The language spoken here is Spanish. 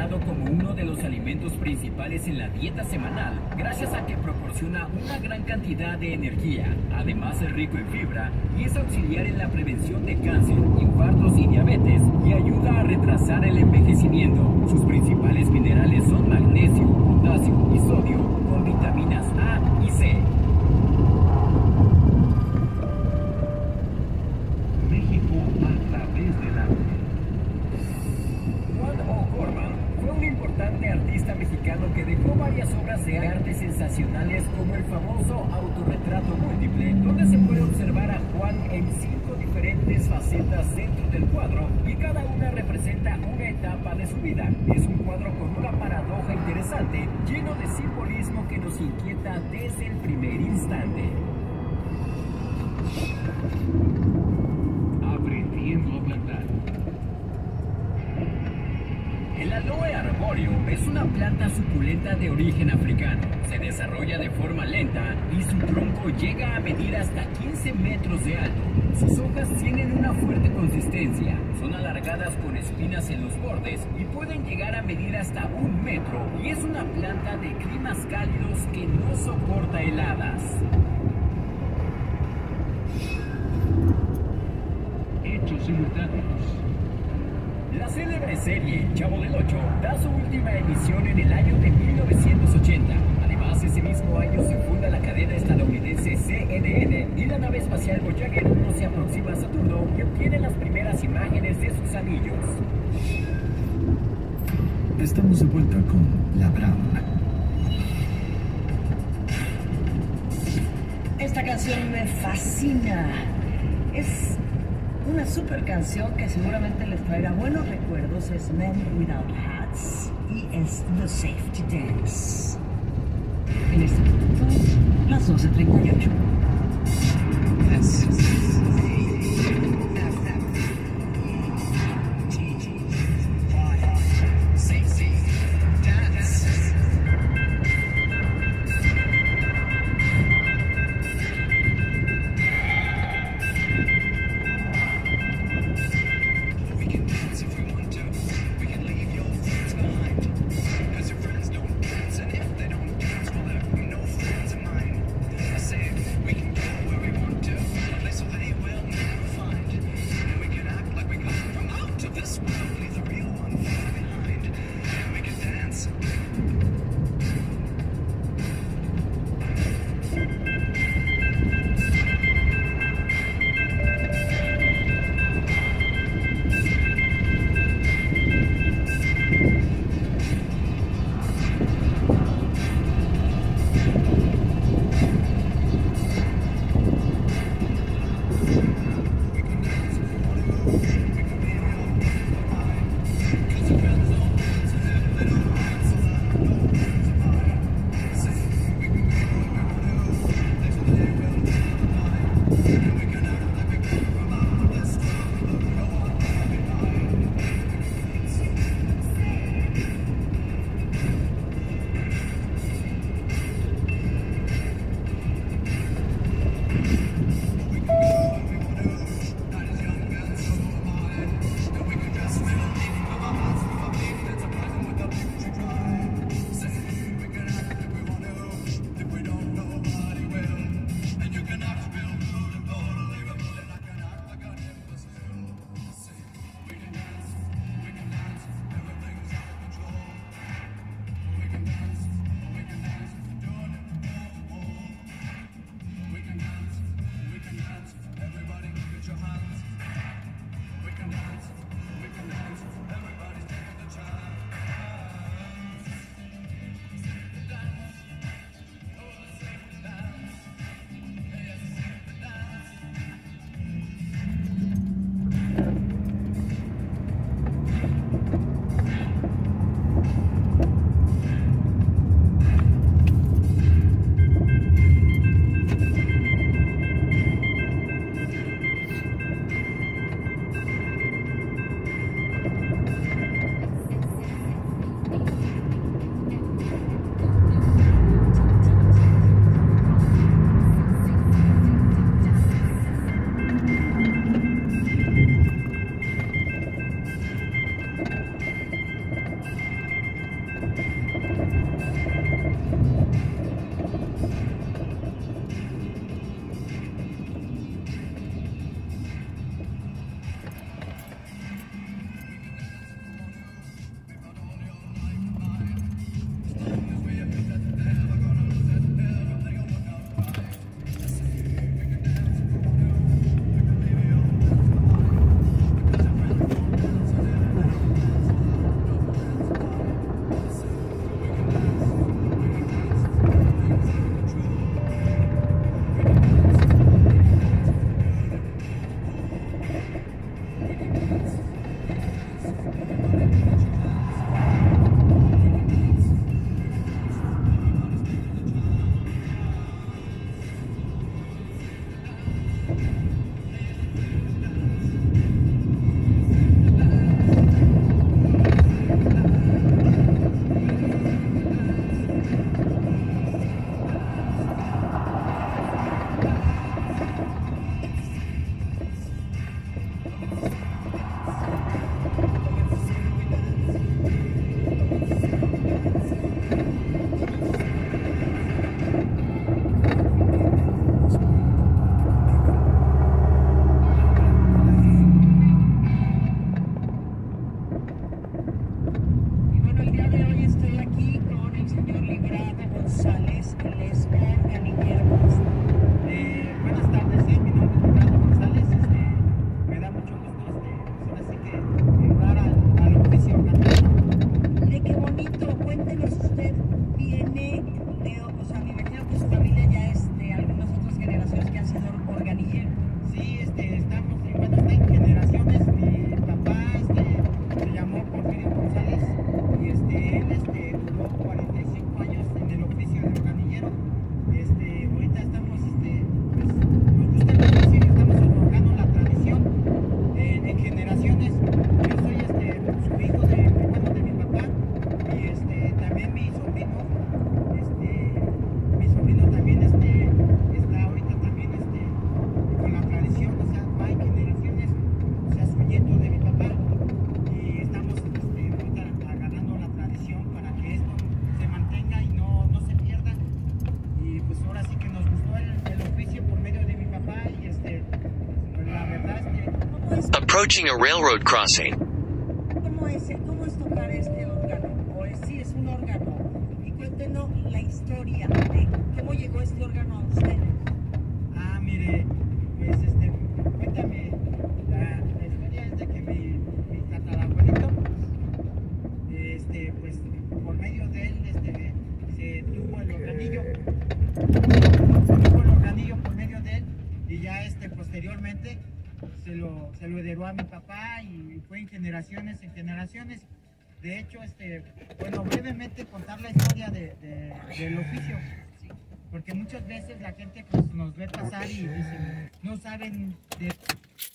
considerado como uno de los alimentos principales en la dieta semanal, gracias a que proporciona una gran cantidad de energía. Además es rico en fibra y es auxiliar en la prevención de cáncer, infartos y diabetes y ayuda a retrasar el envejecimiento. Sus principales minerales son magnesio, potasio y sodio, con vitaminas A y C. México a través del arte. Juan O'Gorman fue un importante artista mexicano que dejó varias obras de arte sensacionales, como el famoso autorretrato múltiple, donde se puede observar a Juan en 5 diferentes facetas dentro del cuadro y cada una representa una etapa de su vida. Es un cuadro con una paradoja interesante, lleno de simbolismo que nos inquieta desde el primer instante. Aprendiendo a plantar. El aloe arbóreo es una planta suculenta de origen africano. Se desarrolla de forma lenta y su tronco llega a medir hasta 15 metros de alto. Sus hojas tienen una fuerte consistencia, son alargadas con espinas en los bordes y pueden llegar a medir hasta 1 metro, y es una planta de climas cálidos que no soporta heladas. Hechos simultáneos. La célebre serie Chavo del Ocho da su última emisión en el año de 1980. Además, ese mismo año se funda la cadena estadounidense CNN y la nave espacial Voyager 1 se aproxima a Saturno y obtiene las primeras imágenes de sus anillos. Estamos de vuelta con La Brava. Esta canción me fascina. Es una super canción que seguramente les traerá buenos recuerdos. Es Men Without Hats y es The Safety Dance. En este momento, las 12:38. ahora sí que nos gustó el oficio por medio de mi papá y pues la verdad ¿Cómo es, Approaching a railroad crossing. cómo es tocar este órgano? Sí, es un órgano. Y cuéntenos la historia de cómo llegó este órgano a ustedes. Mire, pues cuéntame, la historia es de que mi tatarabuelito, pues por medio de él, se tuvo el organillo. Por medio de él y ya posteriormente se lo heredó a mi papá y fue en generaciones. De hecho, bueno, brevemente contar la historia del oficio, porque muchas veces la gente pues nos ve pasar y dicen, no saben de